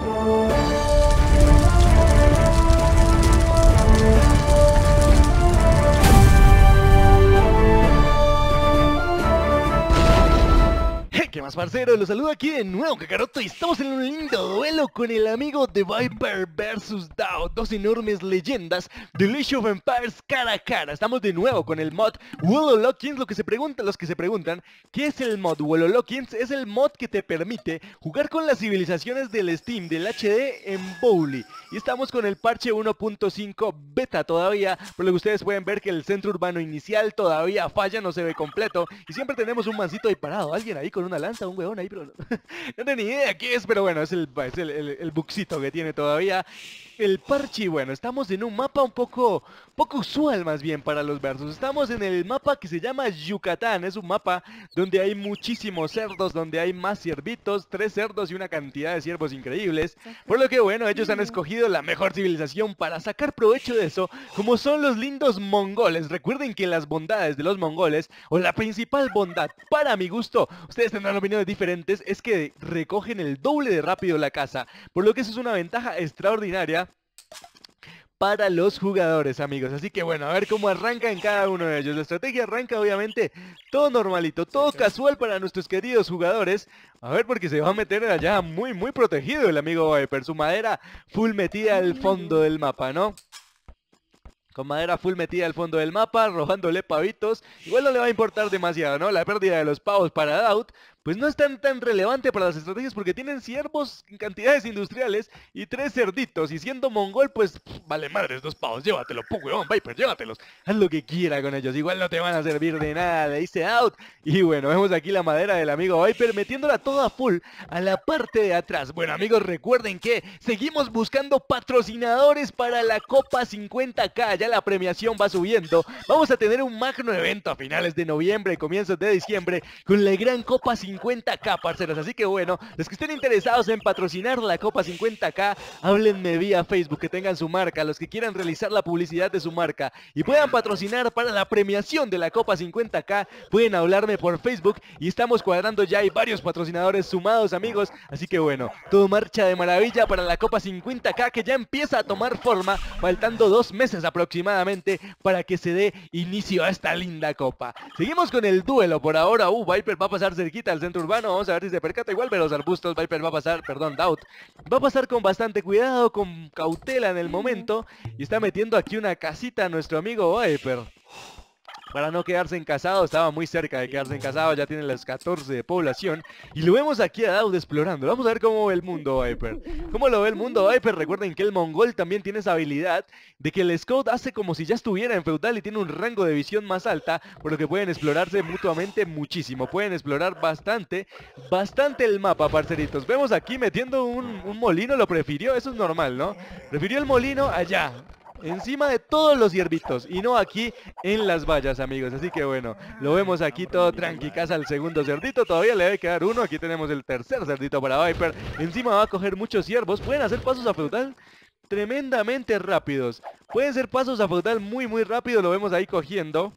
¿Qué más, parcero? Los saludo aquí de nuevo, Kakaroto, y estamos en un lindo duelo con el amigo de Viper vs Dao, dos enormes leyendas de Age of Empires cara a cara. Estamos de nuevo con el mod Wololockins. Los que se preguntan, ¿qué es el mod Wololockins? Es el mod que te permite jugar con las civilizaciones del Steam, del HD en Bowli. Y estamos con el parche 1.5 beta todavía, por lo que ustedes pueden ver que el centro urbano inicial todavía falla, no se ve completo. Y siempre tenemos un mancito ahí parado, alguien ahí con una lanza, un huevón ahí, pero no, no tengo ni idea qué es, pero bueno, es el bugsito que tiene todavía el parche. Y bueno, estamos en un mapa un poco usual más bien para los versus. Estamos en el mapa que se llama Yucatán. Es un mapa donde hay muchísimos cerdos, donde hay más ciervitos, 3 cerdos y una cantidad de ciervos increíbles. Por lo que bueno, ellos han escogido la mejor civilización para sacar provecho de eso, como son los lindos mongoles. Recuerden que las bondades de los mongoles, o la principal bondad para mi gusto, ustedes tendrán opiniones diferentes, es que recogen el doble de rápido la caza, por lo que eso es una ventaja extraordinaria para los jugadores, amigos. Así que bueno, a ver cómo arranca en cada uno de ellos. La estrategia arranca obviamente todo normalito, todo casual para nuestros queridos jugadores. A ver, porque se va a meter allá muy protegido el amigo Viper. Su madera full metida al fondo del mapa, ¿no? Con madera full metida al fondo del mapa, robándole pavitos. Igual no le va a importar demasiado, ¿no? La pérdida de los pavos para Daud, pues no es tan relevante para las estrategias, porque tienen ciervos en cantidades industriales y 3 cerditos. Y siendo mongol, pues vale madres 2 pavos. Llévatelo, weón, Viper, llévatelos. Haz lo que quiera con ellos, igual no te van a servir de nada, le dice Daud. Y bueno, vemos aquí la madera del amigo Viper metiéndola toda full a la parte de atrás. Bueno, amigos, recuerden que seguimos buscando patrocinadores para la Copa 50K. Ya la premiación va subiendo. Vamos a tener un magno evento a finales de noviembre, comienzos de diciembre, con la gran Copa 50K, parceros. Así que bueno, los que estén interesados en patrocinar la Copa 50K, háblenme vía Facebook, que tengan su marca. Los que quieran realizar la publicidad de su marca y puedan patrocinar para la premiación de la Copa 50K, pueden hablarme por Facebook y estamos cuadrando ya. Hay varios patrocinadores sumados, amigos. Así que bueno, todo marcha de maravilla para la Copa 50K, que ya empieza a tomar forma, faltando 2 meses aproximadamente para que se dé inicio a esta linda copa. Seguimos con el duelo por ahora. Viper va a pasar cerquita al centro urbano. Vamos a ver si se percata. Igual ve los arbustos. Viper va a pasar, perdón, Daud va a pasar con bastante cuidado, con cautela en el momento. Y está metiendo aquí una casita a nuestro amigo Viper para no quedarse encasado. Estaba muy cerca de quedarse encasado, ya tiene las 14 de población. Y lo vemos aquí a Daud explorando. Vamos a ver cómo ve el mundo Viper. ¿Cómo lo ve el mundo Viper? Recuerden que el mongol también tiene esa habilidad de que el scout hace como si ya estuviera en feudal y tiene un rango de visión más alta, por lo que pueden explorarse mutuamente muchísimo. Pueden explorar bastante el mapa, parceritos. Vemos aquí metiendo un molino, lo prefirió, eso es normal, ¿no? Prefirió el molino allá, encima de todos los ciervitos, y no aquí en las vallas, amigos. Así que bueno, lo vemos aquí todo tranqui. Caza al segundo cerdito, todavía le debe quedar uno. Aquí tenemos el tercer cerdito para Viper. Encima va a coger muchos ciervos. Pueden hacer pasos a feudal tremendamente rápidos. Pueden ser pasos a feudal muy rápido. Lo vemos ahí cogiendo.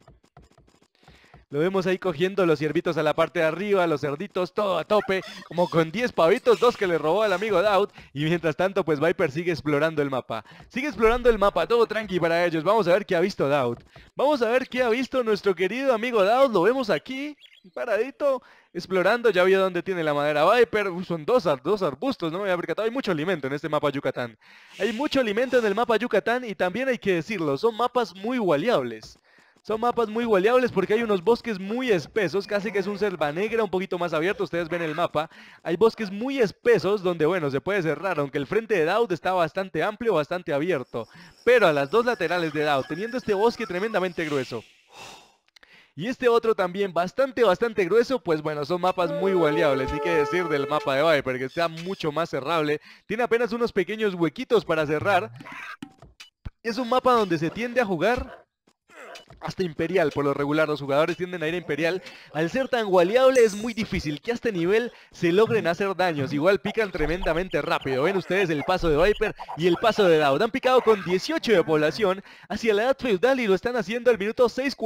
Lo vemos ahí cogiendo los ciervitos a la parte de arriba, los cerditos todo a tope, como con 10 pavitos, 2 que le robó al amigo Daud. Y mientras tanto, pues Viper sigue explorando el mapa. Sigue explorando el mapa, todo tranqui para ellos. Vamos a ver qué ha visto Daud. Vamos a ver qué ha visto nuestro querido amigo Daud. Lo vemos aquí, paradito, explorando. Ya vio dónde tiene la madera Viper. Son dos arbustos, no me había percatado. Hay mucho alimento en este mapa Yucatán. Hay mucho alimento en el mapa Yucatán, y también hay que decirlo, son mapas muy waleables. Son mapas muy waleables porque hay unos bosques muy espesos, casi que es un selva negra un poquito más abierto. Ustedes ven el mapa, hay bosques muy espesos donde, bueno, se puede cerrar, aunque el frente de Daud está bastante amplio, bastante abierto. Pero a las 2 laterales de Daud, teniendo este bosque tremendamente grueso y este otro también bastante grueso, pues bueno, son mapas muy waleables. Ni que decir del mapa de Viper, que está mucho más cerrable. Tiene apenas unos pequeños huequitos para cerrar. Es un mapa donde se tiende a jugar hasta Imperial. Por lo regular los jugadores tienden a ir a Imperial. Al ser tan waleable es muy difícil que a este nivel se logren hacer daños. Igual pican tremendamente rápido. Ven ustedes el paso de Viper y el paso de Daud. Han picado con 18 de población hacia la edad feudal y lo están haciendo al minuto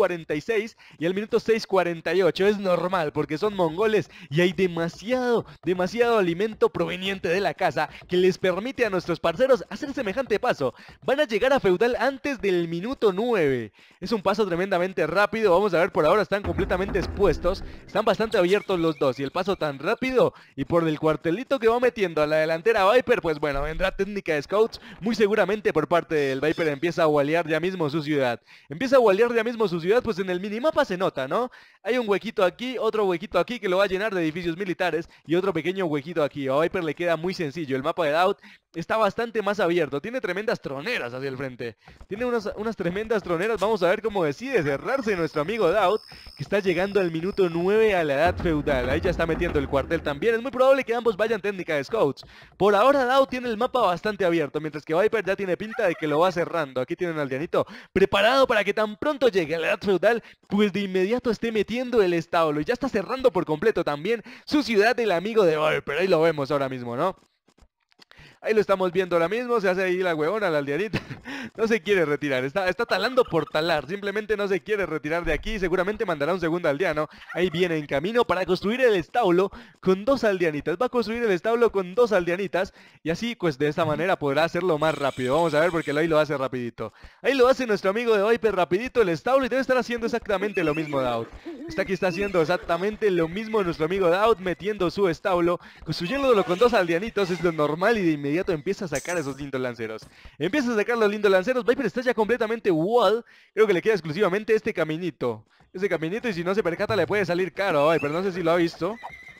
6:46 y al minuto 6:48. Es normal porque son mongoles y hay demasiado alimento proveniente de la casa que les permite a nuestros parceros hacer semejante paso. Van a llegar a feudal antes del minuto 9. Es un paso tremendamente rápido. Vamos a ver, por ahora están completamente expuestos. Están bastante abiertos los dos. Y el paso tan rápido y por el cuartelito que va metiendo a la delantera Viper, pues bueno, vendrá técnica de scouts. Muy seguramente por parte del Viper empieza a walear ya mismo su ciudad. Empieza a walear ya mismo su ciudad, pues en el minimapa se nota, ¿no? Hay un huequito aquí, otro huequito aquí que lo va a llenar de edificios militares y otro pequeño huequito aquí. A Viper le queda muy sencillo. El mapa de Daud está bastante más abierto. Tiene tremendas troneras hacia el frente. Tiene unas tremendas troneras. Vamos a ver cómo decide cerrarse nuestro amigo Daud, que está llegando al minuto 9 a la edad feudal. Ahí ya está metiendo el cuartel también. Es muy probable que ambos vayan técnica de scouts. Por ahora Daud tiene el mapa bastante abierto, mientras que Viper ya tiene pinta de que lo va cerrando. Aquí tienen al aldeanito preparado para que tan pronto llegue a la edad feudal, pues de inmediato esté metiendo el establo. Y ya está cerrando por completo también su ciudad del amigo de Viper. Ahí lo vemos ahora mismo, ¿no? Ahí lo estamos viendo ahora mismo, se hace ahí la huevona, la aldeanita. No se quiere retirar, está talando por talar. Simplemente no se quiere retirar de aquí. Seguramente mandará un segundo aldeano. Ahí viene en camino para construir el establo con 2 aldeanitas. Va a construir el establo con 2 aldeanitas. Y así, pues de esta manera podrá hacerlo más rápido. Vamos a ver porque ahí lo hace rapidito. Ahí lo hace nuestro amigo de Viper rapidito el establo. Y debe estar haciendo exactamente lo mismo Daud. Está haciendo exactamente lo mismo nuestro amigo Daud, metiendo su establo, construyéndolo con 2 aldeanitos. Es lo normal y de inmediato empieza a sacar esos lindos lanceros. Empieza a sacar los lindos lanceros. Viper está ya completamente wall. Creo que le queda exclusivamente este caminito. Ese caminito, y si no se percata le puede salir caro a Viper. No sé si lo ha visto.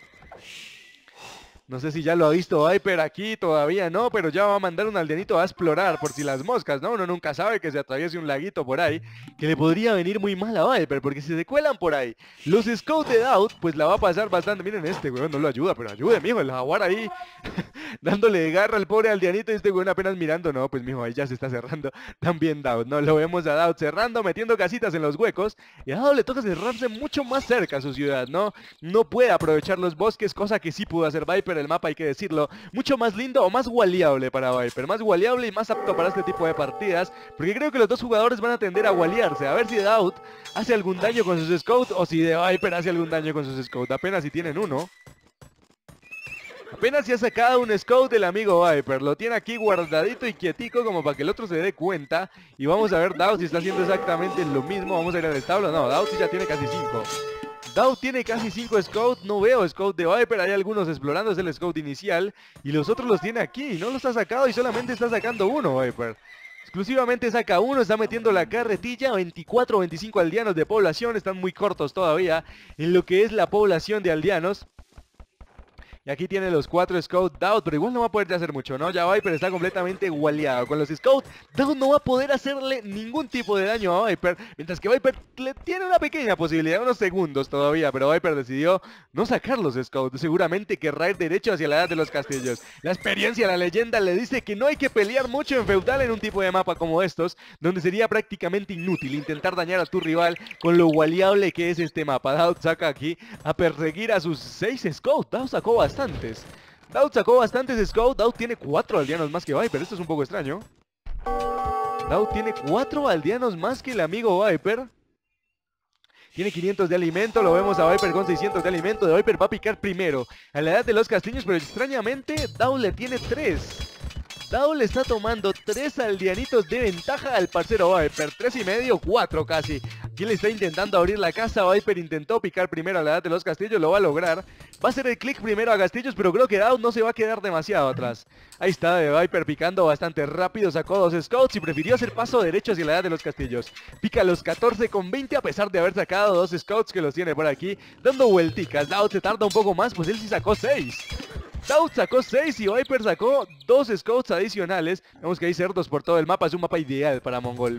No sé si ya lo ha visto Viper aquí, todavía no, pero ya va a mandar un aldeanito a explorar por si las moscas, ¿no? Uno nunca sabe que se atraviese un laguito por ahí, que le podría venir muy mal a Viper, porque si se cuelan por ahí los scouts de Daud, pues la va a pasar bastante. Miren este, weón, no lo ayuda, pero ayude, mijo, el jaguar ahí, dándole garra al pobre aldeanito y este weón apenas mirando. No, pues mijo, ahí ya se está cerrando también Daud, ¿no? Lo vemos a Daud cerrando, metiendo casitas en los huecos, y a Daud le toca cerrarse mucho más cerca a su ciudad, ¿no? No puede aprovechar los bosques, cosa que sí pudo hacer Viper. El mapa, hay que decirlo, mucho más lindo o más waleable para Viper, más waleable y más apto para este tipo de partidas, porque creo que los dos jugadores van a tender a walearse, a ver si Daud hace algún daño con sus scouts o si de Viper hace algún daño con sus scouts. Apenas si tienen uno. Apenas se ha sacado un scout del amigo Viper. Lo tiene aquí guardadito y quietico como para que el otro se dé cuenta. Y vamos a ver Daud si está haciendo exactamente lo mismo. Vamos a ir al establo. No, Daud sí ya tiene casi 5. Daud tiene casi 5 scouts. No veo scout de Viper. Hay algunos explorando. Es el scout inicial. Y los otros los tiene aquí. No los ha sacado y solamente está sacando uno Viper. Exclusivamente saca uno, está metiendo la carretilla. 24 o 25 aldeanos de población. Están muy cortos todavía en lo que es la población de aldeanos. Y aquí tiene los 4 scouts Daud, pero igual no va a poder hacer mucho, ¿no? Ya Viper está completamente waleado. Con los scouts, Daud no va a poder hacerle ningún tipo de daño a Viper, mientras que Viper le tiene una pequeña posibilidad, unos segundos todavía, pero Viper decidió no sacar los scouts. Seguramente querrá ir derecho hacia la edad de los castillos. La experiencia, la leyenda le dice que no hay que pelear mucho en feudal en un tipo de mapa como estos, donde sería prácticamente inútil intentar dañar a tu rival con lo waleable que es este mapa. Daud saca aquí a perseguir a sus 6 scouts. Daud sacó bastantes. Daud sacó bastantes scouts. Daud tiene 4 aldeanos más que Viper. Esto es un poco extraño. Daud tiene 4 aldeanos más que el amigo Viper. Tiene 500 de alimento, lo vemos a Viper con 600 de alimento. De Viper va a picar primero a la edad de los castillos, pero extrañamente Daud le tiene 3. Daud le está tomando 3 aldeanitos de ventaja al parcero Viper. 3,5, 4 casi. Aquí le está intentando abrir la casa. Viper intentó picar primero a la edad de los castillos. Lo va a lograr. Va a hacer el clic primero a castillos, pero creo que Daud no se va a quedar demasiado atrás. Ahí está de Viper picando bastante rápido. Sacó 2 scouts y prefirió hacer paso derecho hacia la edad de los castillos. Pica los 14,20 a pesar de haber sacado 2 scouts que los tiene por aquí, dando vuelticas. Daud se tarda un poco más, pues él sí sacó 6. Daud sacó 6 y Viper sacó 2 scouts adicionales. Vemos que hay cerdos por todo el mapa. Es un mapa ideal para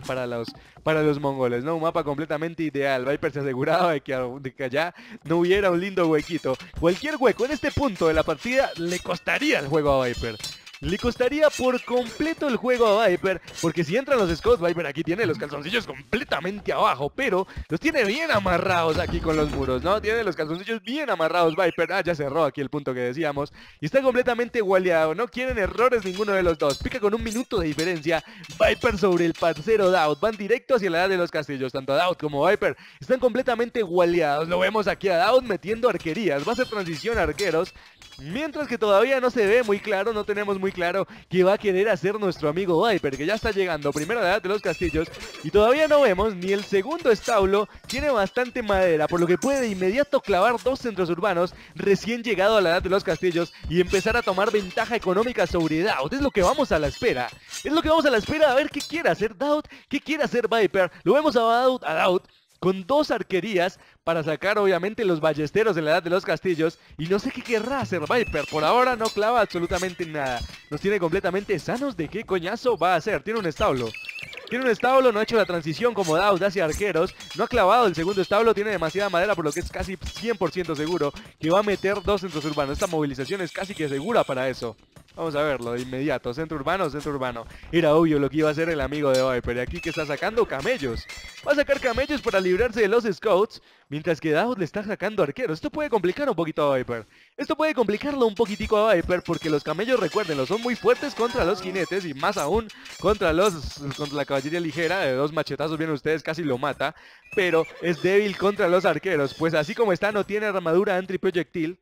los mongoles, ¿no? Un mapa completamente ideal. Viper se aseguraba de que allá no hubiera un lindo huequito. Cualquier hueco en este punto de la partida le costaría el juego a Viper. le costaría por completo el juego a Viper, porque si entran los Scouts, Viper aquí tiene los calzoncillos completamente abajo, pero los tiene bien amarrados aquí con los muros, ¿no? Tiene los calzoncillos bien amarrados Viper. Ya cerró aquí el punto que decíamos, y está completamente waleado, no quieren errores ninguno de los dos. Pica con 1 minuto de diferencia Viper sobre el parcero Dowd, van directo hacia la edad de los castillos, tanto Dowd como Viper están completamente waleados. Lo vemos aquí a Dowd metiendo arquerías, va a ser transición a arqueros, mientras que todavía no se ve muy claro, no tenemos muy claro qué va a querer hacer nuestro amigo Viper, que ya está llegando primero a la edad de los castillos, y todavía no vemos ni el segundo establo. Tiene bastante madera, por lo que puede de inmediato clavar 2 centros urbanos recién llegado a la edad de los castillos y empezar a tomar ventaja económica sobre Dowd. Es lo que vamos a la espera, es lo que vamos a la espera, a ver qué quiere hacer Dowd, qué quiere hacer Viper. Lo vemos a Dowd con 2 arquerías para sacar obviamente los ballesteros de la edad de los castillos, y no sé qué querrá hacer Viper. Por ahora no clava absolutamente nada, nos tiene completamente sanos de qué coñazo va a hacer. Tiene un establo, no ha hecho la transición como Dowd hacia arqueros, no ha clavado el segundo establo, tiene demasiada madera, por lo que es casi 100% seguro que va a meter 2 centros urbanos. Esta movilización es casi que segura para eso. Vamos a verlo de inmediato, centro urbano. Era obvio lo que iba a hacer el amigo de Viper, y aquí que está sacando camellos. Va a sacar camellos para librarse de los scouts, mientras que Dowd le está sacando arqueros. Esto puede complicar un poquito a Viper. Esto puede complicarlo un poquitico a Viper, porque los camellos, recuérdenlo, son muy fuertes contra los jinetes, y más aún contra la caballería ligera. De 2 machetazos, vienen ustedes, casi lo mata, pero es débil contra los arqueros, pues así como está no tiene armadura antiproyectil,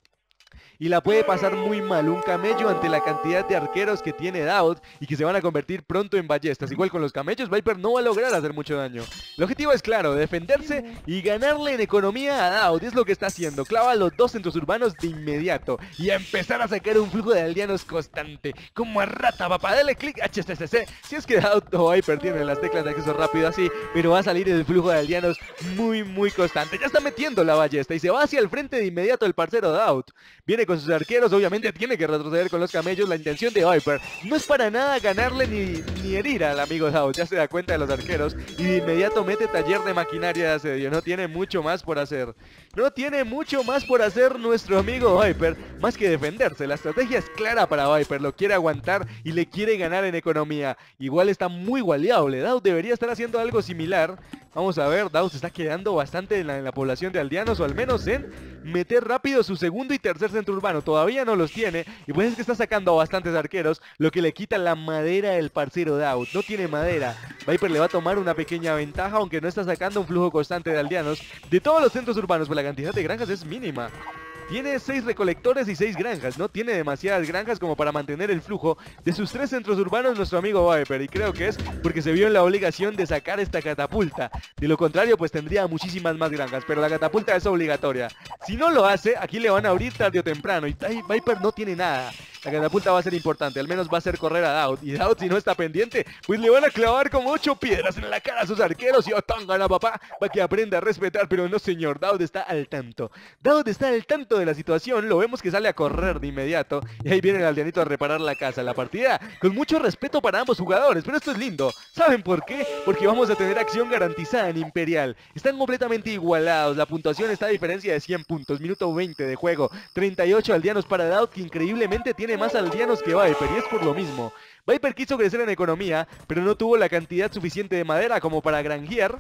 y la puede pasar muy mal un camello ante la cantidad de arqueros que tiene Dowd y que se van a convertir pronto en ballestas. Igual con los camellos, Viper no va a lograr hacer mucho daño. El objetivo es claro, defenderse y ganarle en economía a Dowd. Es lo que está haciendo, clava los 2 centros urbanos de inmediato y a empezar a sacar un flujo de aldeanos constante, como a rata, papá. Dale clic HTCC si es que Dowd o Viper tienen las teclas de acceso rápido así, pero va a salir el flujo de aldeanos muy constante. Ya está metiendo la ballesta y se va hacia el frente de inmediato el parcero Dowd. Viene con sus arqueros, obviamente tiene que retroceder con los camellos. La intención de Viper no es para nada ganarle ni herir al amigo Dowd, ya se da cuenta de los arqueros y de inmediato mete taller de maquinaria de asedio. No tiene mucho más por hacer, nuestro amigo Viper, más que defenderse. La estrategia es clara para Viper, lo quiere aguantar y le quiere ganar en economía. Igual está muy waleable, Dowd debería estar haciendo algo similar. Vamos a ver, Dowd se está quedando bastante en la población de aldeanos, o al menos en meter rápido su segundo y tercer centro urbano. Todavía no los tiene, y pues es que está sacando a bastantes arqueros, lo que le quita la madera del parcero Dowd. No tiene madera. Viper le va a tomar una pequeña ventaja, aunque no está sacando un flujo constante de aldeanos de todos los centros urbanos, pues la cantidad de granjas es mínima. Tiene 6 recolectores y 6 granjas, no tiene demasiadas granjas como para mantener el flujo de sus 3 centros urbanos nuestro amigo Viper, y creo que es porque se vio en la obligación de sacar esta catapulta. De lo contrario, pues tendría muchísimas más granjas, pero la catapulta es obligatoria. Si no lo hace, aquí le van a abrir tarde o temprano, y Viper no tiene nada. La catapulta va a ser importante, al menos va a hacer correr a Dowd, y Dowd, si no está pendiente, pues le van a clavar como 8 piedras en la cara a sus arqueros, y gana papá, va que aprenda a respetar. Pero no señor, Dowd está al tanto de la situación. Lo vemos que sale a correr de inmediato, y ahí viene el aldeanito a reparar la casa. La partida con mucho respeto para ambos jugadores, pero esto es lindo. ¿Saben por qué? Porque vamos a tener acción garantizada en Imperial. Están completamente igualados, la puntuación está a diferencia de 100 puntos, minuto 20 de juego, 38 aldeanos para Dowd, que increíblemente tiene más aldeanos que Viper, y es por lo mismo. Viper quiso crecer en economía, pero no tuvo la cantidad suficiente de madera como para granjear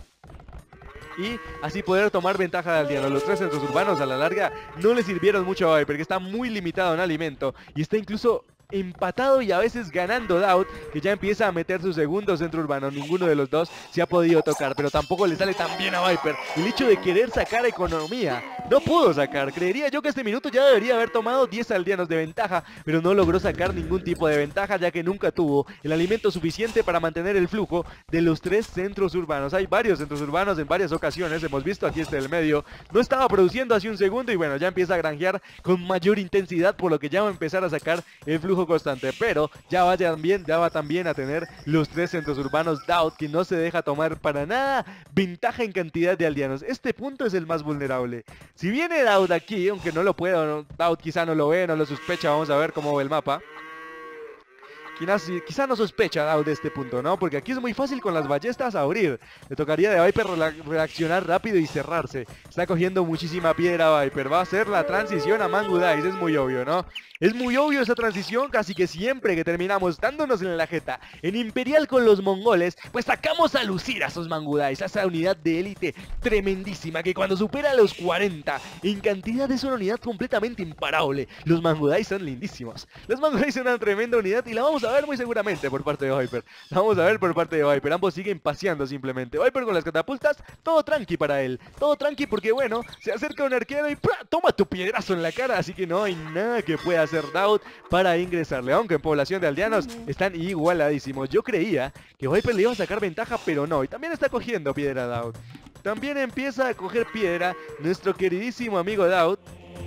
y así poder tomar ventaja de aldeanos. Los 3 centros urbanos a la larga no le sirvieron mucho a Viper, que está muy limitado en alimento y está incluso empatado y a veces ganando Dowd, que ya empieza a meter su segundo centro urbano. Ninguno de los dos se ha podido tocar, pero tampoco le sale tan bien a Viper el hecho de querer sacar economía. No pudo sacar, creería yo que este minuto ya debería haber tomado 10 aldeanos de ventaja, pero no logró sacar ningún tipo de ventaja, ya que nunca tuvo el alimento suficiente para mantener el flujo de los 3 centros urbanos. Hay varios centros urbanos en varias ocasiones, hemos visto aquí este del medio, no estaba produciendo hace un segundo, y bueno, ya empieza a granjear con mayor intensidad, por lo que ya va a empezar a sacar el flujo constante, pero ya va también a tener los 3 centros urbanos Dowd, que no se deja tomar para nada ventaja en cantidad de aldeanos. Este punto es el más vulnerable. Si viene Dowd aquí, aunque no lo pueda, Dowd quizá no lo ve, no lo sospecha, vamos a ver cómo ve el mapa. Quizá no sospecha Daud de este punto, ¿no? Porque aquí es muy fácil con las ballestas abrir. Le tocaría de Viper reaccionar rápido y cerrarse. Está cogiendo muchísima piedra Viper. Va a hacer la transición a Mangu Dice, es muy obvio, ¿no? Es muy obvio esa transición, casi que siempre que terminamos dándonos en la jeta en Imperial con los mongoles, pues sacamos a lucir a esos Mangu Dice, a esa unidad de élite tremendísima que cuando supera los 40 en cantidad es una unidad completamente imparable. Los Mangu Dice son lindísimos. Los Mangu Dice son una tremenda unidad y la vamos a ver muy seguramente por parte de Viper. La vamos a ver por parte de Viper. Ambos siguen paseando simplemente. Viper con las catapultas, todo tranqui para él. Todo tranqui porque bueno, se acerca un arquero y ¡pra! Toma tu piedrazo en la cara, así que no hay nada que pueda hacer Daud para ingresarle, aunque en población de aldeanos están igualadísimos. Yo creía que Viper le iba a sacar ventaja, pero no, y también está cogiendo piedra Daud. También empieza a coger piedra nuestro queridísimo amigo Daud.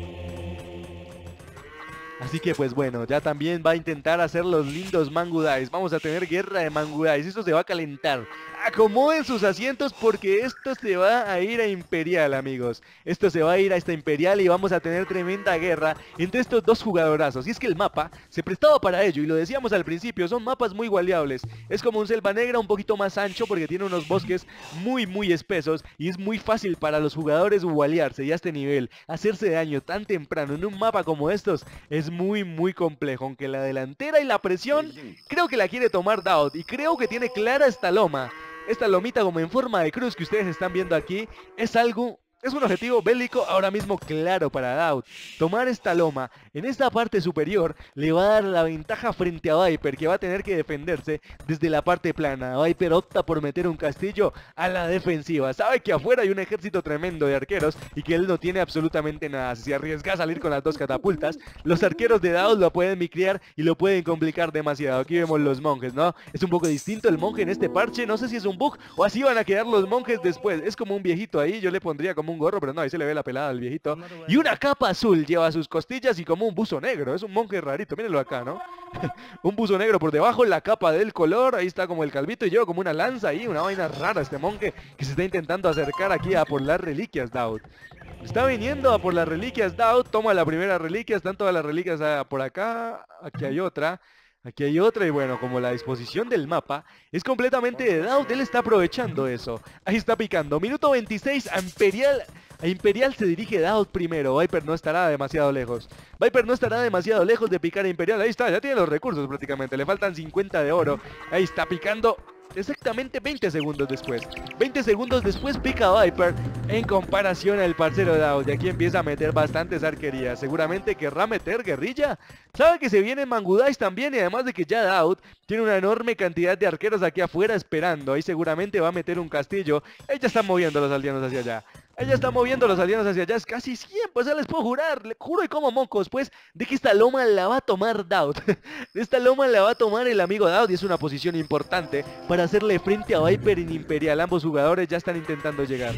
Así que pues bueno, ya también va a intentar hacer los lindos Mangu Dice. Vamos a tener guerra de Mangu Dice. Esto se va a calentar. Acomoden sus asientos porque esto se va a ir a Imperial, amigos. Esto se va a ir a esta Imperial y vamos a tener tremenda guerra entre estos dos jugadorazos. Y es que el mapa se prestaba para ello y lo decíamos al principio, son mapas muy waleables. Es como un Selva Negra un poquito más ancho porque tiene unos bosques muy espesos y es muy fácil para los jugadores walearse y a este nivel. Hacerse daño tan temprano en un mapa como estos es muy complejo. Aunque la delantera y la presión creo que la quiere tomar Daud y creo que tiene clara esta loma. Esta lomita como en forma de cruz que ustedes están viendo aquí es un objetivo bélico ahora mismo claro para Daud. Tomar esta loma en esta parte superior le va a dar la ventaja frente a Viper, que va a tener que defenderse desde la parte plana. Viper opta por meter un castillo a la defensiva. Sabe que afuera hay un ejército tremendo de arqueros y que él no tiene absolutamente nada. Si se arriesga a salir con las dos catapultas, los arqueros de Daud lo pueden micrear y lo pueden complicar demasiado. Aquí vemos los monjes, ¿no? Es un poco distinto el monje en este parche. No sé si es un bug o así van a quedar los monjes después. Es como un viejito ahí, yo le pondría como un gorro, pero no, ahí se le ve la pelada al viejito. Y una capa azul lleva a sus costillas y como un buzo negro. Es un monje rarito, mírenlo acá, ¿no? Un buzo negro por debajo, la capa del color. Ahí está como el calvito y lleva como una lanza ahí. Una vaina rara este monje que se está intentando acercar aquí a por las reliquias, Daud. Está viniendo a por las reliquias, Daud. Toma la primera reliquia, están todas las reliquias por acá. Aquí hay otra. Aquí hay otra y bueno, como la disposición del mapa es completamente de Daud, él está aprovechando eso. Ahí está picando. Minuto 26 a Imperial. A Imperial se dirige Daud primero. Viper no estará demasiado lejos. Viper no estará demasiado lejos de picar a Imperial. Ahí está, ya tiene los recursos prácticamente. Le faltan 50 de oro. Ahí está picando. Exactamente 20 segundos después. 20 segundos después pica Viper en comparación al parcero Daud. Y aquí empieza a meter bastantes arquerías. Seguramente querrá meter guerrilla. Sabe que se viene Mangu Dice también. Y además de que ya Daud tiene una enorme cantidad de arqueros aquí afuera esperando. Ahí seguramente va a meter un castillo. Ahí ya están moviendo los aldeanos hacia allá. Ella está moviendo los aldeanos hacia allá, es casi 100, pues ya les puedo jurar, le juro y como mocos, pues, de que esta loma la va a tomar Daud. Esta loma la va a tomar el amigo Daud y es una posición importante para hacerle frente a Viper en Imperial. Ambos jugadores ya están intentando llegar.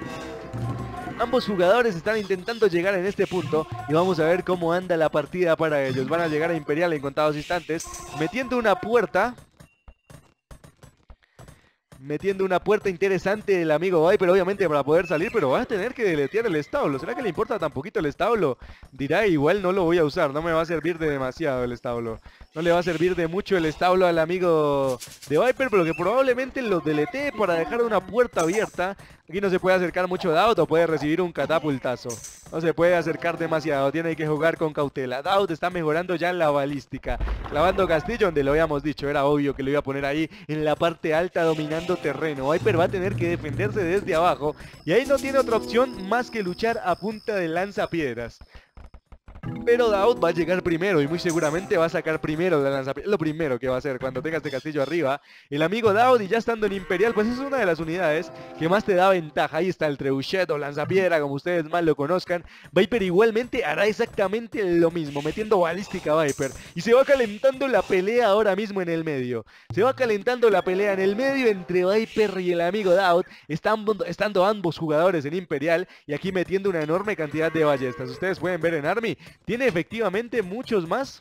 Ambos jugadores están intentando llegar en este punto y vamos a ver cómo anda la partida para ellos. Van a llegar a Imperial en contados instantes, metiendo una puerta interesante el amigo Viper, obviamente para poder salir, pero va a tener que deletear el establo. ¿Será que le importa tan poquito el establo? Dirá, igual no lo voy a usar, no me va a servir de demasiado el establo. No le va a servir de mucho el establo al amigo de Viper, pero que probablemente lo deletee para dejar una puerta abierta. Aquí no se puede acercar mucho Daud o puede recibir un catapultazo. No se puede acercar demasiado, tiene que jugar con cautela. Daud está mejorando ya en la balística. Clavando castillo, donde lo habíamos dicho, era obvio que lo iba a poner ahí en la parte alta dominando terreno. Viper va a tener que defenderse desde abajo y ahí no tiene otra opción más que luchar a punta de lanzapiedras. Pero Daud va a llegar primero y muy seguramente va a sacar primero de la lanzapiedras. Lo primero que va a hacer cuando tenga este castillo arriba. El amigo Daud, y ya estando en Imperial, pues es una de las unidades que más te da ventaja. Ahí está el trebuchet o lanzapiedra, como ustedes más lo conozcan. Viper igualmente hará exactamente lo mismo, metiendo balística a Viper. Y se va calentando la pelea ahora mismo en el medio. Se va calentando la pelea en el medio entre Viper y el amigo Daud. Estando ambos jugadores en Imperial y aquí metiendo una enorme cantidad de ballestas. Ustedes pueden ver en Army. Tiene efectivamente muchos más.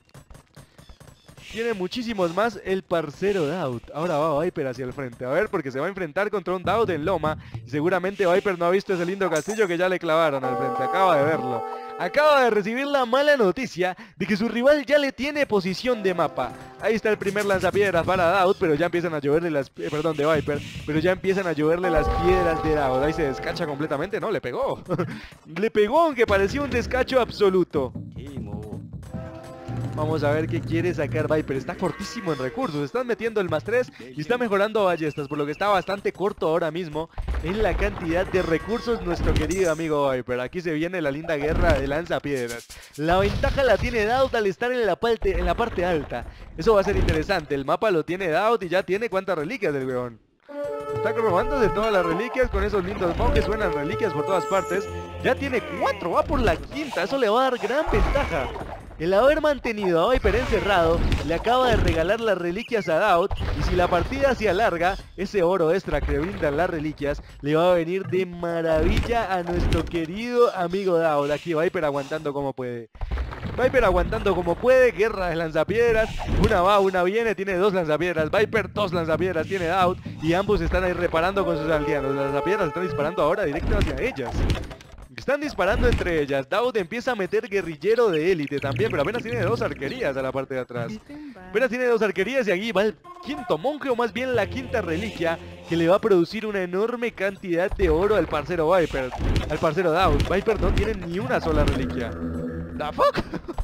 Tiene muchísimos más el parcero Daud. Ahora va Viper hacia el frente. A ver, porque se va a enfrentar contra un Daud en loma. Y seguramente Viper no ha visto ese lindo castillo que ya le clavaron al frente. Acaba de verlo. Acaba de recibir la mala noticia de que su rival ya le tiene posición de mapa. Ahí está el primer lanzapiedras para Daud, pero ya empiezan a lloverle las... perdón, de Viper. Pero ya empiezan a lloverle las piedras de Daud. Ahí se descacha completamente. No, le pegó. Le pegó, aunque parecía un descacho absoluto. Vamos a ver qué quiere sacar Viper. Está cortísimo en recursos. Están metiendo el +3 y está mejorando a ballestas, por lo que está bastante corto ahora mismo en la cantidad de recursos nuestro querido amigo Viper. Aquí se viene la linda guerra de lanzapiedras. La ventaja la tiene Daud al estar en la parte alta. Eso va a ser interesante. El mapa lo tiene Daud y ya tiene cuántas reliquias del weón. Está robándose todas las reliquias con esos lindos monjes. Suenan reliquias por todas partes. Ya tiene 4, va por la quinta. Eso le va a dar gran ventaja. El haber mantenido a Viper encerrado le acaba de regalar las reliquias a Daud, y si la partida se alarga, ese oro extra que brindan las reliquias le va a venir de maravilla a nuestro querido amigo Daud. Aquí Viper aguantando como puede. Viper aguantando como puede, guerra de lanzapiedras, una va, una viene, tiene 2 lanzapiedras, Viper 2 lanzapiedras tiene Daud, y ambos están ahí reparando con sus aldeanos. Las lanzapiedras están disparando ahora directo hacia ellas. Están disparando entre ellas. Daud empieza a meter guerrillero de élite también, pero apenas tiene 2 arquerías a la parte de atrás. Apenas tiene 2 arquerías y aquí va el quinto monje, o más bien la quinta reliquia, que le va a producir una enorme cantidad de oro al parcero Viper, al parcero Daud. Viper no tiene ni una sola reliquia. ¿The fuck?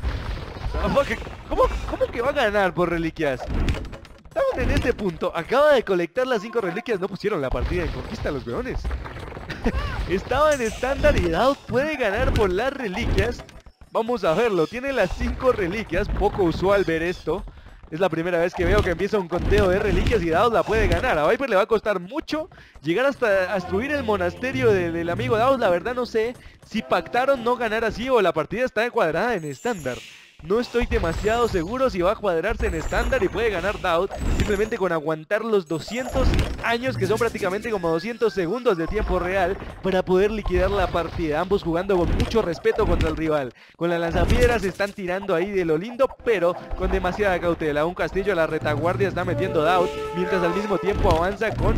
¿The fuck? ¿Cómo que va a ganar por reliquias? Daud en este punto acaba de colectar las 5 reliquias. No pusieron la partida en conquista los weones. Estaba en estándar y Daud puede ganar por las reliquias. Vamos a verlo, tiene las 5 reliquias. Poco usual ver esto. Es la primera vez que veo que empieza un conteo de reliquias y Daud la puede ganar. A Viper le va a costar mucho llegar hasta a destruir el monasterio del amigo Daud. La verdad no sé si pactaron no ganar así o la partida está cuadrada en estándar. No estoy demasiado seguro si va a cuadrarse en estándar y puede ganar Daud simplemente con aguantar los 200 años, que son prácticamente como 200 segundos de tiempo real, para poder liquidar la partida. Ambos jugando con mucho respeto contra el rival. Con las lanzapiedras se están tirando ahí de lo lindo, pero con demasiada cautela. Un castillo a la retaguardia está metiendo Daud, mientras al mismo tiempo avanza con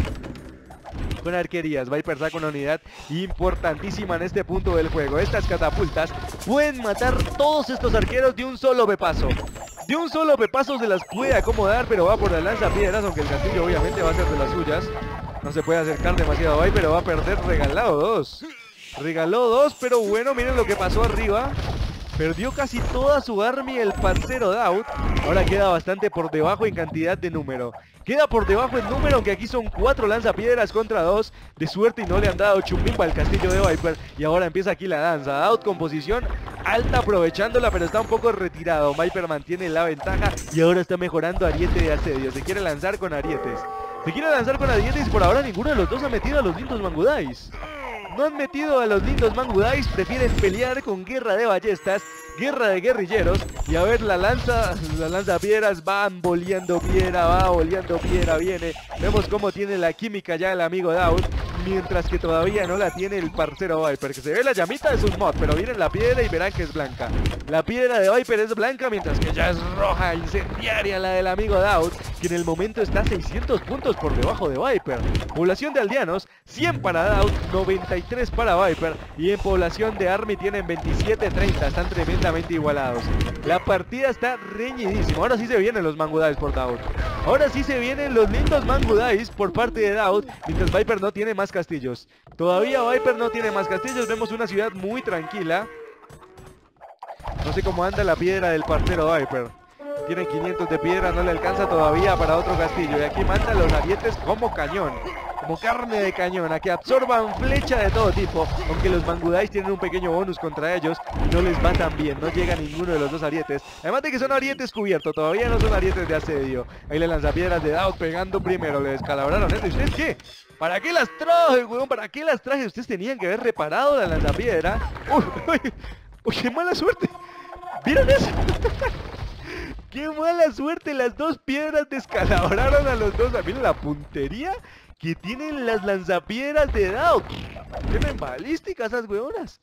arquerías. Viper saca una unidad importantísima en este punto del juego. Estas catapultas pueden matar todos estos arqueros de un solo pepazo. De un solo pepazo se las puede acomodar, pero va por la lanzapiedras, aunque el castillo obviamente va a ser de las suyas. No se puede acercar demasiado ahí, pero va a perder. Regalado 2. Regaló 2, pero bueno, miren lo que pasó arriba. Perdió casi toda su army el parcero Daud. Ahora queda bastante por debajo en cantidad de número. Queda por debajo en número, aunque aquí son 4 lanzapiedras contra 2. De suerte y no le han dado chumbimba al castillo de Viper. Y ahora empieza aquí la danza. Daud con posición alta aprovechándola, pero está un poco retirado. Viper mantiene la ventaja y ahora está mejorando ariete de asedio. Se quiere lanzar con arietes. Se quiere lanzar con arietes y por ahora ninguno de los dos ha metido a los lindos mangudais. No han metido a los lindos mangudais, prefieren pelear con guerra de ballestas, guerra de guerrilleros. Y a ver, las lanzapiedras van boleando piedra, viene. Vemos cómo tiene la química ya el amigo Daud, mientras que todavía no la tiene el parcero Viper, que se ve la llamita de sus mods, pero viene la piedra y verán que es blanca. La piedra de Viper es blanca, mientras que ya es roja, incendiaria la del amigo Daud, que en el momento está a 600 puntos por debajo de Viper. Población de aldeanos, 100 para Daud, 93 para Viper, y en población de Army tienen 27-30, están tremendamente igualados. La partida está reñidísima. Ahora sí se vienen los mangudais por Daud. Ahora sí se vienen los lindos mangudais por parte de Daud, mientras Viper no tiene más castillos. Todavía Viper no tiene más castillos. Vemos una ciudad muy tranquila. No sé cómo anda la piedra del parcero Viper. Tiene 500 de piedra, no le alcanza todavía para otro castillo. Y aquí manda los arietes como cañón, como carne de cañón, a que absorban flecha de todo tipo. Aunque los mangudais tienen un pequeño bonus contra ellos y no les va tan bien, no llega ninguno de los dos arietes. Además de que son arietes cubiertos, todavía no son arietes de asedio. Ahí le lanzapiedras de Daud pegando primero, le descalabraron esto. ¿Y ustedes qué? ¿Para qué las traje, weón? ¿Para qué las traje? Ustedes tenían que haber reparado la lanzapiedra. Uy, qué mala suerte. ¿Vieron eso? ¡Qué mala suerte! Las 2 piedras descalabraron a los dos. Miren la puntería que tienen las lanzapiedras de Daud. Tienen balísticas esas huevonas.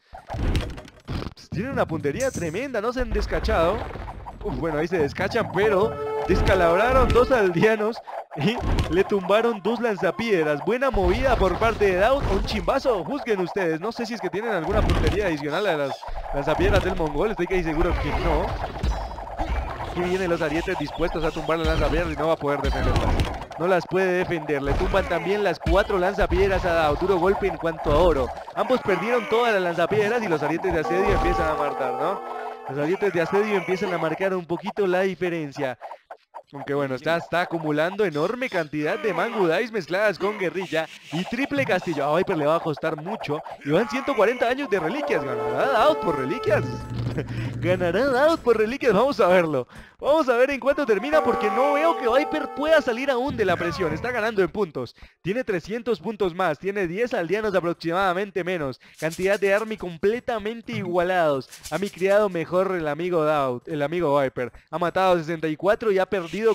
Tienen una puntería tremenda, no se han descachado. Bueno, ahí se descachan, pero descalabraron 2 aldeanos y le tumbaron 2 lanzapiedras. Buena movida por parte de Daud. Un chimbazo, juzguen ustedes. No sé si es que tienen alguna puntería adicional a las lanzapiedras del mongol. Estoy casi seguro que no. aquí vienen los arietes dispuestos a tumbar las lanzapiedras y no va a poder defenderlas. No las puede defender. Le tumban también las 4 lanzapiedras a Daud. Duro golpe en cuanto a oro. Ambos perdieron todas las lanzapiedras y los arietes de asedio empiezan a matar, ¿no? Los arietes de asedio empiezan a marcar un poquito la diferencia. Aunque bueno, está acumulando enorme cantidad de Mangudais mezcladas con guerrilla y triple castillo. A Viper le va a costar mucho. Y van 140 años de reliquias. ¿Ganará Daud por reliquias? ¿Ganará Daud por reliquias? Vamos a verlo. Vamos a ver en cuánto termina porque no veo que Viper pueda salir aún de la presión. Está ganando en puntos. Tiene 300 puntos más. Tiene 10 aldeanos aproximadamente menos. Cantidad de army completamente igualados. Ha criado mejor el amigo Daud, el amigo Viper. Ha matado 64 y ha perdido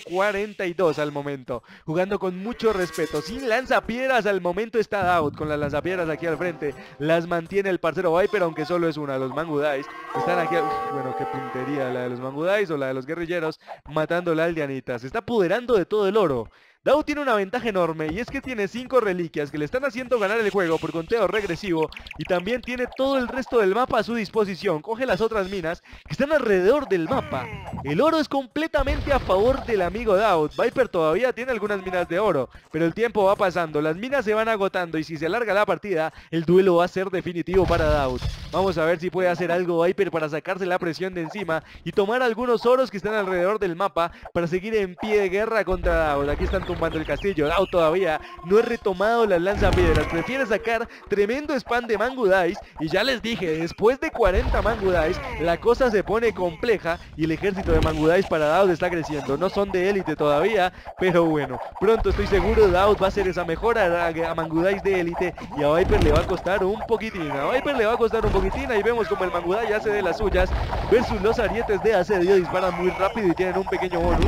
42 al momento. Jugando con mucho respeto. Sin lanzapiedras al momento está Daud. Con las lanzapiedras aquí al frente. Las mantiene el parcero Viper, aunque solo es una. Los Mangudais están aquí. Bueno, qué puntería la de los Mangudais o la de los guerrilleros. Matando la aldeanita. Se está apoderando de todo el oro. Daud tiene una ventaja enorme y es que tiene 5 reliquias que le están haciendo ganar el juego por conteo regresivo y también tiene todo el resto del mapa a su disposición. Coge las otras minas que están alrededor del mapa. El oro es completamente a favor del amigo Daud. Viper todavía tiene algunas minas de oro, pero el tiempo va pasando, las minas se van agotando y si se alarga la partida, el duelo va a ser definitivo para Daud. Vamos a ver si puede hacer algo Viper para sacarse la presión de encima y tomar algunos oros que están alrededor del mapa para seguir en pie de guerra contra Daud. Aquí están tumbando el castillo. Daud todavía no he retomado las lanzapiedras. Prefiere sacar tremendo spam de Mangudais. Y ya les dije, después de 40 Mangudais, la cosa se pone compleja. Y el ejército de Mangudais para Daud está creciendo. No son de élite todavía, pero bueno, pronto estoy seguro Daud va a hacer esa mejora a Mangudais de élite. Y a Viper le va a costar un poquitín. A Viper le va a costar un poquitín. Ahí vemos como el Mangudai hace de las suyas. Versus los arietes de asedio. Disparan muy rápido y tienen un pequeño bonus.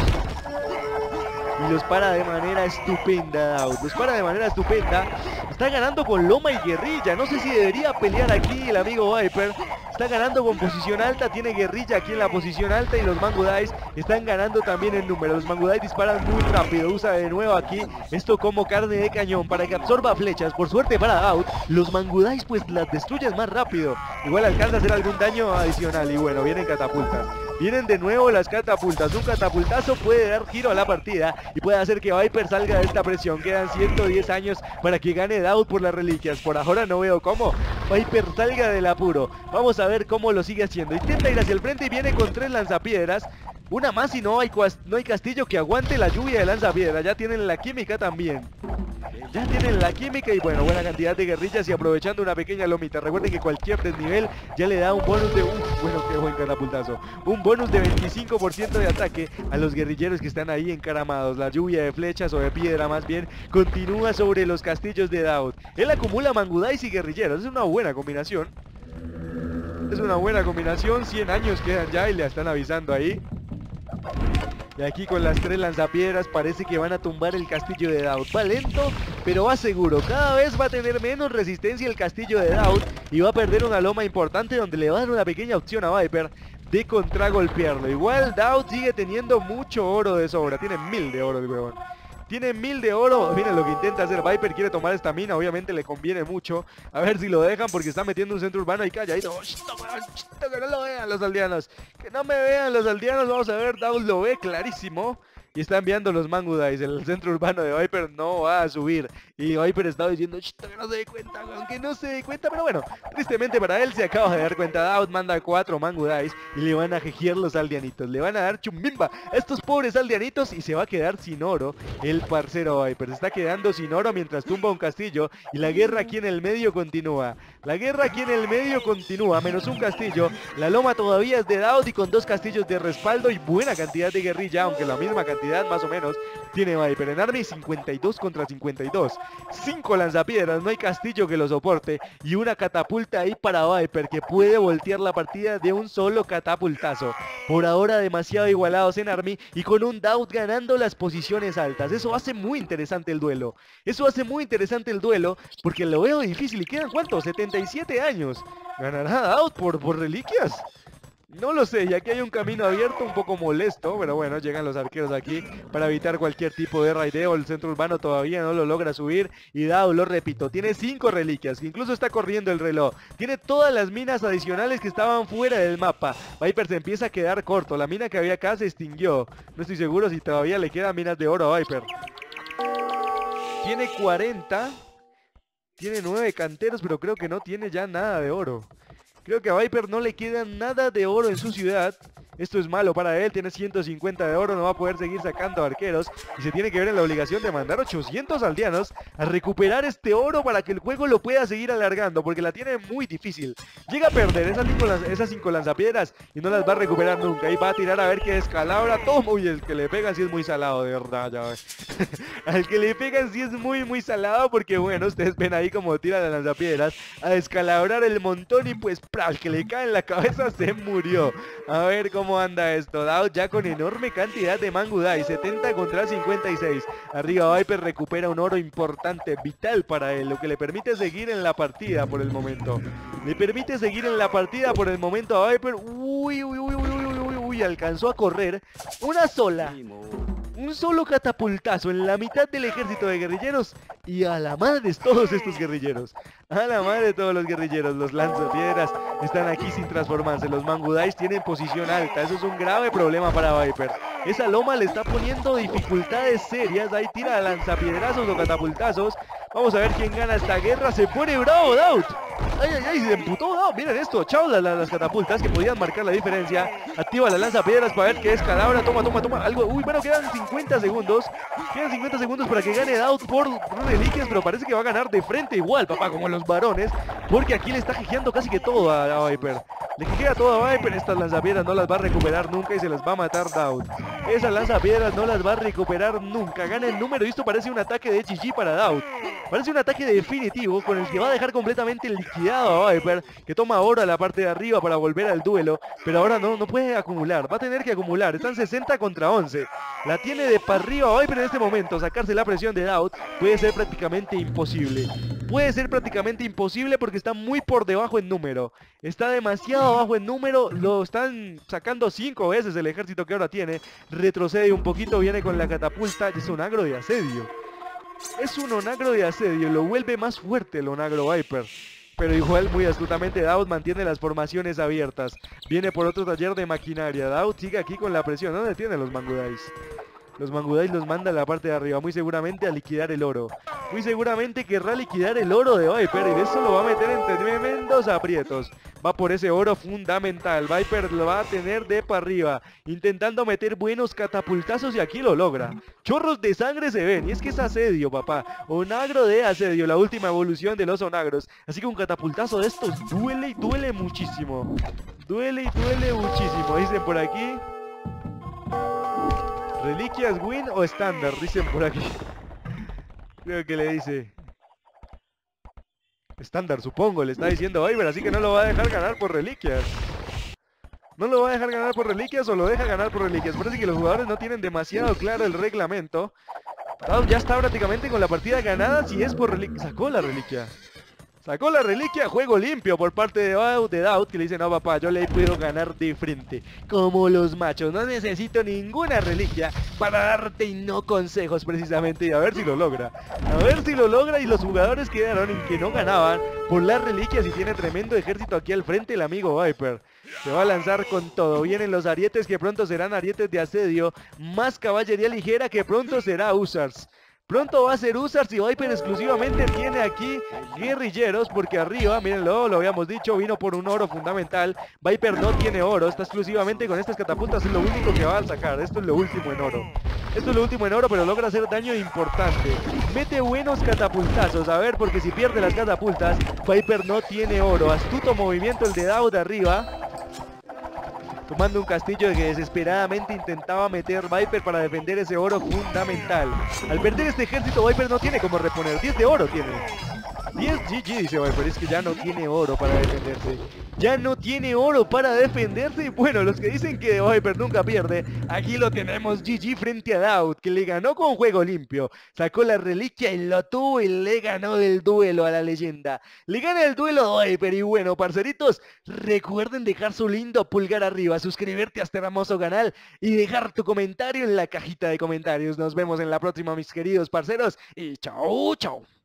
Y los para de manera estupenda Daud. Los para de manera estupenda. Está ganando con loma y guerrilla. No sé si debería pelear aquí el amigo Viper. Está ganando con posición alta. Tiene guerrilla aquí en la posición alta. Y los Mangudais están ganando también en número. Los Mangudais disparan muy rápido. Usa de nuevo aquí esto como carne de cañón para que absorba flechas. Por suerte para Daud, los Mangudais pues las destruyen más rápido. Igual alcanza a hacer algún daño adicional. Y bueno, vienen catapultas. Vienen de nuevo las catapultas. Un catapultazo puede dar giro a la partida y puede hacer que Viper salga de esta presión. Quedan 110 años para que gane Daud por las reliquias. Por ahora no veo cómo Viper salga del apuro. Vamos a ver cómo lo sigue haciendo. Intenta ir hacia el frente y viene con 3 lanzapiedras. Una más y no hay castillo que aguante la lluvia de lanzapiedras. Ya tienen la química también. Ya tienen la química y bueno, buena cantidad de guerrillas y aprovechando una pequeña lomita. Recuerden que cualquier desnivel ya le da un bonus de... bueno, qué buen catapultazo. Un bonus de 25% de ataque a los guerrilleros que están ahí encaramados. La lluvia de flechas o de piedra más bien continúa sobre los castillos de Daud. Él acumula Mangudais y guerrilleros. Es una buena combinación. Es una buena combinación. 100 años quedan ya y le están avisando ahí. Y aquí con las 3 lanzapiedras parece que van a tumbar el castillo de Daud. Va lento, pero va seguro. Cada vez va a tener menos resistencia el castillo de Daud y va a perder una loma importante donde le va a dar una pequeña opción a Viper de contragolpearlo. Igual Daud sigue teniendo mucho oro de sobra. Tiene 1000 de oro el huevón. Tiene 1000 de oro. Miren lo que intenta hacer Viper. Quiere tomar esta mina. Obviamente le conviene mucho. A ver si lo dejan porque está metiendo un centro urbano ahí calladito. Que no lo vean los aldeanos. Que no me vean los aldeanos. Vamos a ver. Daud lo ve clarísimo. Y está enviando los Mangudais. El centro urbano de Viper no va a subir. Y Viper está diciendo que no se dé cuenta, aunque no se dé cuenta. Pero bueno, tristemente para él se acaba de dar cuenta. Daud manda 4 Mangudais y le van a jejear los aldeanitos. Le van a dar chumbimba a estos pobres aldeanitos y se va a quedar sin oro el parcero Viper. Se está quedando sin oro mientras tumba un castillo. Y la guerra aquí en el medio continúa. La guerra aquí en el medio continúa. Menos un castillo. La loma todavía es de Daud y con 2 castillos de respaldo y buena cantidad de guerrilla. Aunque la misma cantidad más o menos tiene Viper en army. 52 contra 52. 5 lanzapiedras, no hay castillo que lo soporte. Y una catapulta ahí para Viper que puede voltear la partida de un solo catapultazo. Por ahora demasiado igualados en army y con un Daud ganando las posiciones altas. Eso hace muy interesante el duelo. Eso hace muy interesante el duelo porque lo veo difícil. ¿Y quedan cuántos? 77 años. ¿Ganará Daud por reliquias? No lo sé, y aquí hay un camino abierto un poco molesto, pero bueno, llegan los arqueros aquí para evitar cualquier tipo de raideo. El centro urbano todavía no lo logra subir y Dao, lo repito, tiene 5 reliquias, que incluso está corriendo el reloj. Tiene todas las minas adicionales que estaban fuera del mapa. Viper se empieza a quedar corto, la mina que había acá se extinguió. No estoy seguro si todavía le quedan minas de oro a Viper. Tiene 40, tiene 9 canteros, pero creo que no tiene ya nada de oro. Creo que a Viper no le queda nada de oro en su ciudad. Esto es malo para él, tiene 150 de oro, no va a poder seguir sacando arqueros y se tiene que ver en la obligación de mandar 800 aldeanos a recuperar este oro para que el juego lo pueda seguir alargando, porque la tiene muy difícil. Llega a perder esas 5 lanzapiedras y no las va a recuperar nunca. Y va a tirar a ver qué descalabra. Toma, uy, el que le pegan sí es muy salado, de verdad, ya ves. Al que le pegan sí es muy salado, porque bueno, ustedes ven ahí como tira las lanzapiedras a descalabrar el montón y pues al que le cae en la cabeza se murió. A ver cómo anda esto. Dao ya con enorme cantidad de Mangudai, 70 contra 56. Arriba Viper recupera un oro importante, vital para él, lo que le permite seguir en la partida por el momento. Le permite seguir en la partida por el momento a Viper. Uy, alcanzó a correr una sola. Un solo catapultazo en la mitad del ejército de guerrilleros y a la madre de todos estos guerrilleros. A la madre de todos los guerrilleros. Los lanzapiedras están aquí sin transformarse. Los Mangudais tienen posición alta. Eso es un grave problema para Viper. Esa loma le está poniendo dificultades serias. Ahí tira lanzapiedrazos o catapultazos. Vamos a ver quién gana esta guerra. Se pone bravo Daud. Ay, se emputó Daud. Miren esto. Chao las catapultas que podían marcar la diferencia. Activa la lanzapiedras para ver qué es cadabra. Toma. Algo. Uy, bueno, quedan 50 segundos. Quedan 50 segundos para que gane Daud por reliquias, pero parece que va a ganar de frente igual, papá, como los varones, porque aquí le está jejeando casi que todo a Viper. Le jejea todo a Viper. Estas lanzapiedras no las va a recuperar nunca y se las va a matar Daud. Esas lanzapiedras no las va a recuperar nunca. Gana el número y esto parece un ataque de GG para Daud. Parece un ataque definitivo con el que va a dejar completamente liquidado a Viper, que toma oro a la parte de arriba para volver al duelo, pero ahora no puede acumular, va a tener que acumular. Están 60 contra 11. La tiene de para arriba Viper en este momento. Sacarse la presión de Daud puede ser prácticamente imposible. Puede ser prácticamente imposible porque está muy por debajo en número. Está demasiado abajo en número. Lo están sacando 5 veces el ejército que ahora tiene. Retrocede un poquito, viene con la catapulta. Es un agro de asedio. Es un onagro de asedio, lo vuelve más fuerte el onagro Viper. Pero igual muy astutamente Daud mantiene las formaciones abiertas. Viene por otro taller de maquinaria. Daud sigue aquí con la presión. ¿Dónde tienen los Mangudais? Los Mangudais los manda a la parte de arriba, muy seguramente a liquidar el oro. Muy seguramente querrá liquidar el oro de Viper y de eso lo va a meter entre tremendos aprietos. Va por ese oro fundamental. Viper lo va a tener de para arriba, intentando meter buenos catapultazos y aquí lo logra. Chorros de sangre se ven y es que es asedio, papá. Onagro de asedio, la última evolución de los onagros. Así que un catapultazo de estos duele y duele muchísimo. Duele y duele muchísimo, dicen por aquí. ¿Reliquias win o estándar? Dicen por aquí. Creo que le dice estándar, supongo, le está diciendo Viper, así que no lo va a dejar ganar por reliquias. No lo va a dejar ganar por reliquias o lo deja ganar por reliquias. Parece que los jugadores no tienen demasiado claro el reglamento. Ya está prácticamente con la partida ganada si es por reliquia. Sacó la reliquia. Sacó la reliquia, juego limpio por parte de Daud, que le dice, no papá, yo le puedo ganar de frente. Como los machos, no necesito ninguna reliquia para darte no consejos precisamente. Y a ver si lo logra. A ver si lo logra y los jugadores quedaron en que no ganaban por las reliquias y tiene tremendo ejército aquí al frente el amigo Viper. Se va a lanzar con todo. Vienen los arietes que pronto serán arietes de asedio. Más caballería ligera que pronto será Hussars. Pronto va a ser Hussars y Viper exclusivamente tiene aquí guerrilleros porque arriba, mírenlo, lo habíamos dicho, vino por un oro fundamental. Viper no tiene oro, está exclusivamente con estas catapultas, es lo único que va a sacar. Esto es lo último en oro. Esto es lo último en oro, pero logra hacer daño importante. Mete buenos catapultazos, a ver, porque si pierde las catapultas, Viper no tiene oro. Astuto movimiento el de Daud arriba. Tomando un castillo que desesperadamente intentaba meter Viper para defender ese oro fundamental. Al perder este ejército, Viper no tiene como reponer. 10 de oro tiene. Y es GG, dice Viper, es que ya no tiene oro para defenderse. Ya no tiene oro para defenderse. Bueno, los que dicen que Viper nunca pierde, aquí lo tenemos GG frente a Daud, que le ganó con juego limpio. Sacó la reliquia y lo tuvo y le ganó el duelo a la leyenda. Le gana el duelo a Viper y bueno, parceritos, recuerden dejar su lindo pulgar arriba, suscribirte a este hermoso canal y dejar tu comentario en la cajita de comentarios. Nos vemos en la próxima, mis queridos parceros, y chau, chau.